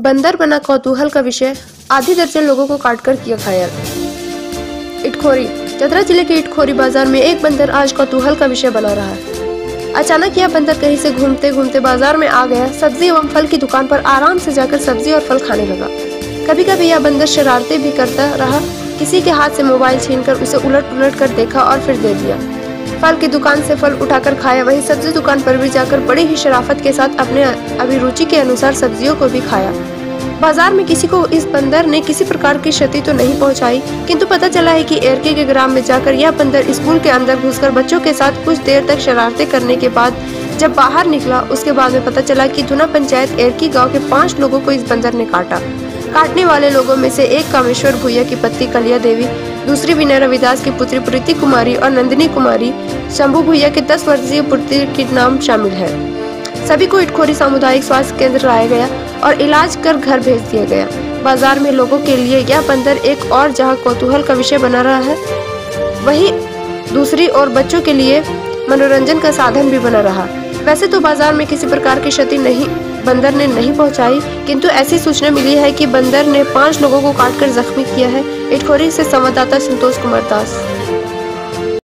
बंदर बना कौतूहल का विषय, आधी दर्जन लोगों को काटकर किया घायल। इटखोरी। चतरा जिले के इटखोरी बाजार में एक बंदर आज कौतूहल का विषय बना रहा है। अचानक यह बंदर कहीं से घूमते घूमते बाजार में आ गया। सब्जी एवं फल की दुकान पर आराम से जाकर सब्जी और फल खाने लगा। कभी कभी यह बंदर शरारतें भी करता रहा। किसी के हाथ से मोबाइल छीनकर उसे उलट उलट कर देखा और फिर दे दिया। फल की दुकान से फल उठाकर खाया। वहीं सब्जी दुकान पर भी जाकर बड़ी ही शराफत के साथ अपने अभिरुचि के अनुसार सब्जियों को भी खाया। बाजार में किसी को इस बंदर ने किसी प्रकार की क्षति तो नहीं पहुंचाई, किंतु पता चला है कि एरके के ग्राम में जाकर यह बंदर स्कूल के अंदर घुसकर बच्चों के साथ कुछ देर तक शरारतें करने के बाद जब बाहर निकला, उसके बाद में पता चला कि धुना पंचायत एरकी गांव के 5 लोगों को इस बंदर ने काटा। काटने वाले लोगों में से एक कामेश्वर भूया की पत्नी कलिया देवी, दूसरी विनय रविदास की पुत्री प्रीति कुमारी और नंदिनी कुमारी, शंभू भूया के 10 वर्षीय पुत्री के नाम शामिल है। सभी को इटखोरी सामुदायिक स्वास्थ्य केंद्र लाया गया और इलाज कर घर भेज दिया गया। बाजार में लोगों के लिए यह बंदर एक और जहां कौतूहल का विषय बना रहा है, वहीं दूसरी ओर बच्चों के लिए मनोरंजन का साधन भी बना रहा। वैसे तो बाजार में किसी प्रकार की क्षति बंदर ने नहीं पहुंचाई, किंतु ऐसी सूचना मिली है कि बंदर ने 5 लोगों को काटकर जख्मी किया है। इटखोरी से संवाददाता संतोष कुमार दास।